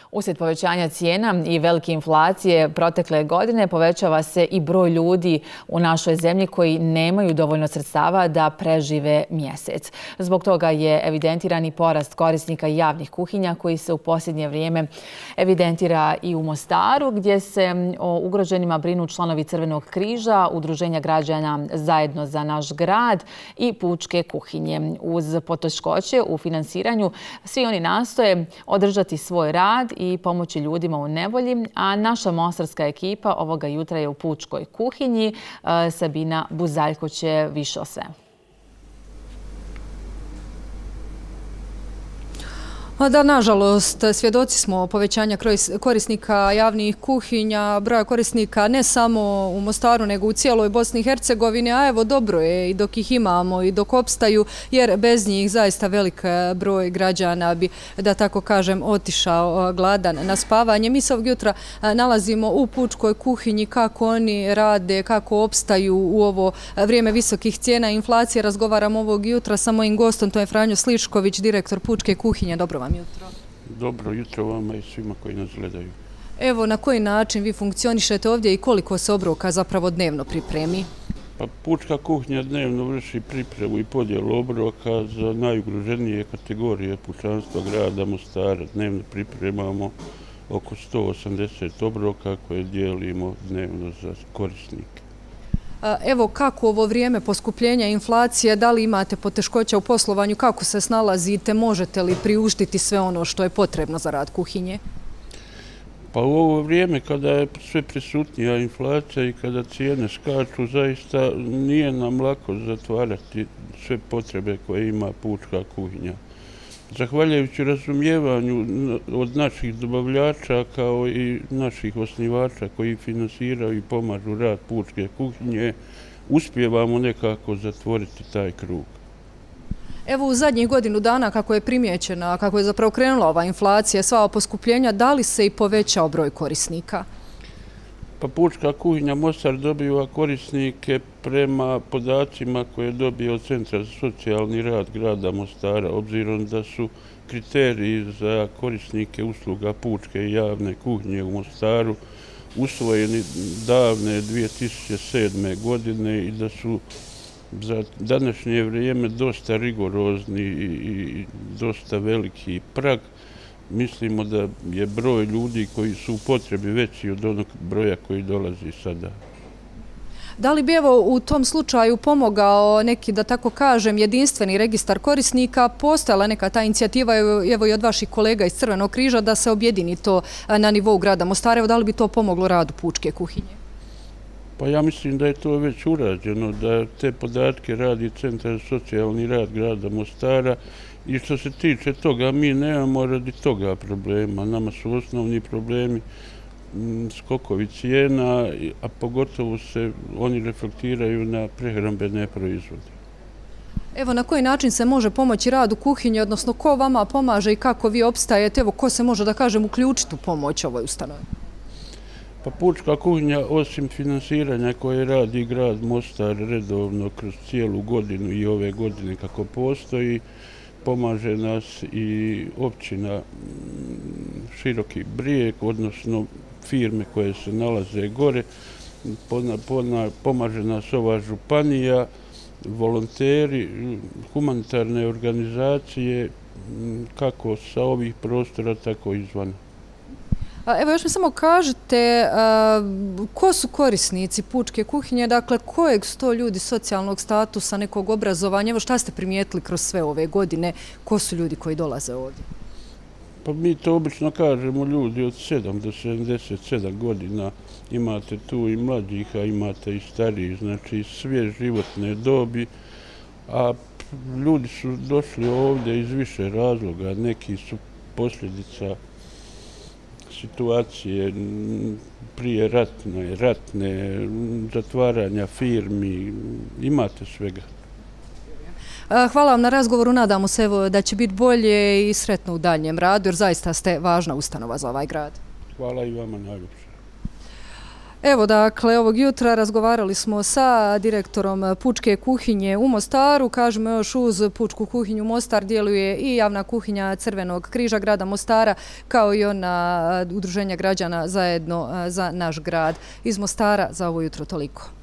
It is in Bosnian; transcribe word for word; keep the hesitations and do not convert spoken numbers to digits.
Uslijed povećanja cijena i velike inflacije protekle godine povećava se i broj ljudi u našoj zemlji koji nemaju dovoljno sredstava da prežive mjesec. Zbog toga je evidentiran i porast korisnika javnih kuhinja koji se u posljednje vrijeme evidentira i u Mostaru, gdje se o ugroženima brinu članovi Crvenog križa, Udruženja građana Zajedno za naš grad i Pučke kuhinje. Uz poteškoće u finansiranju svi oni nastoje održati svoj rad i pomoći ljudima u nevolji, a naša mostarska ekipa ovoga jutra je u Pučkoj kuhinji. Sabina Buzaljko će više o svemu. Da, nažalost, svjedoci smo povećanja korisnika javnih kuhinja, broja korisnika ne samo u Mostaru, nego u cijeloj Bosni i Hercegovini, a evo dobro je i dok ih imamo i dok opstaju, jer bez njih zaista velik broj građana bi, da tako kažem, otišao gladan na spavanje. Mi se ovog jutra nalazimo u Pučkoj kuhinji, kako oni rade, kako opstaju u ovo vrijeme visokih cijena i inflacije. Razgovaramo ovog jutra sa mojim gostom, to je Franjo Slišković, direktor Pučke kuhinje. Dobro vam jutro. Dobro jutro vama i svima koji nas gledaju. Evo, na koji način vi funkcionišete ovdje i koliko se obroka zapravo dnevno pripremi? Pa Pučka kuhinja dnevno vrši pripremu i podjelu obroka za najugroženije kategorije pučanstva grada Mostara. Dnevno pripremamo oko sto osamdeset obroka koje dijelimo dnevno za korisnike. Evo, kako ovo vrijeme poskupljenja inflacije, da li imate poteškoća u poslovanju, kako se snalazite, možete li priuštiti sve ono što je potrebno za rad kuhinje? Pa u ovo vrijeme kada je sve prisutnija inflacija i kada cijene skaču, zaista nije nam lako zatvarati sve potrebe koje ima Pučka kuhinja. Zahvaljujući razumijevanju od naših dobavljača kao i naših osnivača koji finansiraju i pomažu rad Pučke kuhinje, uspijevamo nekako zatvoriti taj krug. Evo, u zadnjih godinu dana kako je primijećena, kako je zapravo krenula ova inflacija, sva ova poskupljenja, da li se i povećao broj korisnika? Pa Pučka kuhinja Mostar dobiva korisnike prema podacima koje je dobio od Centra za socijalni rad grada Mostara, obzirom da su kriteriji za korisnike usluga Pučke i javne kuhinje u Mostaru usvojeni davne dvije tisuće sedme. godine i da su za današnje vrijeme dosta rigorozni i dosta veliki prag. Mislimo da je broj ljudi koji su u potrebi veći od onog broja koji dolazi sada. Da li bi evo u tom slučaju pomogao neki, da tako kažem, jedinstveni registar korisnika? Postojala neka ta inicijativa evo i od vaših kolega iz Crvenog križa da se objedini to na nivou grada Mostara. Da li bi to pomoglo radu Pučke kuhinje? Pa ja mislim da je to već urađeno, da te podatke radi Centar za socijalni rad grada Mostara. I što se tiče toga, mi nemamo radi toga problema. Nama su osnovni problemi skokovi cijena, a pogotovo se oni reflektiraju na prehrambene proizvode. Evo, na koji način se može pomoći radu kuhinje, odnosno ko vama pomaže i kako vi opstajete? Evo, ko se može, da kažem, uključiti u pomoć ovoj ustanovi? Pa Pučka kuhinja, osim finansiranja koje radi grad Mostar redovno kroz cijelu godinu i ove godine kako postoji, pomaže nas i općina Široki Brijeg, odnosno firme koje se nalaze gore. Pomaže nas ova županija, volonteri, humanitarne organizacije, kako sa ovih prostora, tako i izvana. Evo, još mi samo kažete, ko su korisnici Pučke kuhinje, dakle, kojeg su to ljudi socijalnog statusa, nekog obrazovanja? Evo, šta ste primijetili kroz sve ove godine? Ko su ljudi koji dolaze ovdje? Pa mi to obično kažemo ljudi od sedam do sedamdeset sedam godina. Imate tu i mlađih, a imate i starijih, znači sve životne dobi. A ljudi su došli ovdje iz više razloga. Neki su posljedica situacije prije ratne, ratne, zatvaranja firmi, imate svega. Hvala vam na razgovoru, nadamo se evo, da će biti bolje i sretno u daljem radu, jer zaista ste važna ustanova za ovaj grad. Hvala i vama najljepše. Evo, dakle, ovog jutra razgovarali smo sa direktorom Pučke kuhinje u Mostaru. Kažemo još, uz Pučku kuhinju Mostar djeluje i javna kuhinja Crvenog križa grada Mostara, kao i ona udruženja građana Zajedno za naš grad. Iz Mostara za ovo jutro toliko.